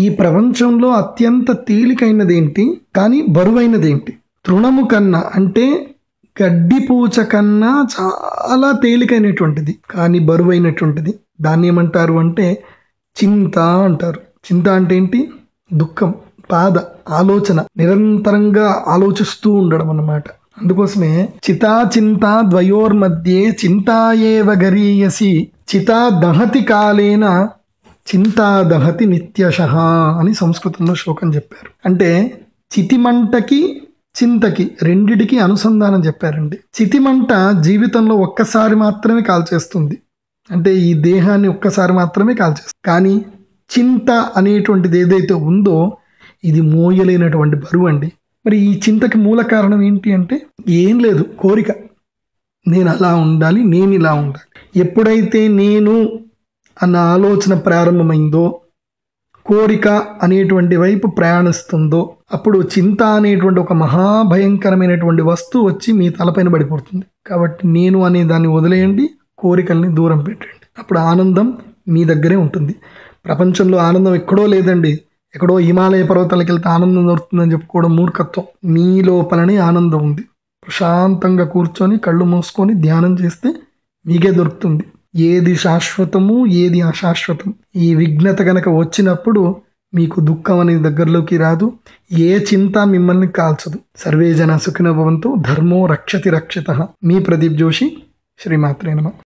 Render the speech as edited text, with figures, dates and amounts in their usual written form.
ఈ ప్రపంచంలో అత్యంత తేలికైనదేంటి కానీ బరువైనదేంటి? తృణము కన్నా అంటే గడ్డిపూచ కన్నా చాలా తేలికైనటువంటిది కానీ బరువైనటువంటిది. దాన్ని ఏమంటారు అంటే చింత అంటారు. చింత అంటే ఏంటి? దుఃఖం, బాధ, ఆలోచన, నిరంతరంగా ఆలోచిస్తూ ఉండడం అన్నమాట. అందుకోసమే చితా చింతా ద్వయోర్మధ్యే చింతాయేవ గరీయసి చితా దహతి కాలేన చింతా దహతి నిత్యశః అని సంస్కృతంలో శ్లోకం చెప్పారు. అంటే చితిమంటకి చింతకి రెండిటికి అనుసంధానం చెప్పారండి. చితిమంట జీవితంలో ఒక్కసారి మాత్రమే కాల్చేస్తుంది, అంటే ఈ దేహాన్ని ఒక్కసారి మాత్రమే కాల్చేస్తుంది. కానీ చింత అనేటువంటిది ఏదైతే ఉందో ఇది మోయలేనటువంటి బరువు అండి. మరి ఈ చింతకి మూల కారణం ఏంటి అంటే ఏం లేదు, కోరిక. నేను అలా ఉండాలి, నేను ఇలా ఉండాలి. ఎప్పుడైతే నేను అన్న ఆలోచన ప్రారంభమైందో, కోరిక అనేటువంటి వైపు ప్రయాణిస్తుందో, అప్పుడు చింత అనేటువంటి ఒక మహాభయంకరమైనటువంటి వస్తువు వచ్చి మీ తలపైన పడిపోతుంది. కాబట్టి నేను అనే దాన్ని వదిలేయండి, కోరికల్ని దూరం పెట్టండి. అప్పుడు ఆనందం మీ దగ్గరే ఉంటుంది. ప్రపంచంలో ఆనందం ఎక్కడో లేదండి. ఎక్కడో హిమాలయ పర్వతాలకు వెళ్తే ఆనందం దొరుకుతుందని చెప్పుకోవడం మూర్ఖత్వం. మీ లోపలనే ఆనందం ఉంది. ప్రశాంతంగా కూర్చొని కళ్ళు మూసుకొని ధ్యానం చేస్తే మీకే దొరుకుతుంది. ఏది శాశ్వతము, ఏది అశాశ్వతం. ఈ విఘ్నత గనక వచ్చినప్పుడు మీకు దుఃఖం అనేది దగ్గరలోకి రాదు, ఏ చింత మిమ్మల్ని కాల్చదు. సర్వే జన సుఖినో భవంతు. ధర్మో రక్షతి రక్షితః. మీ ప్రదీప్ జోషి. శ్రీమాత్రే నమః.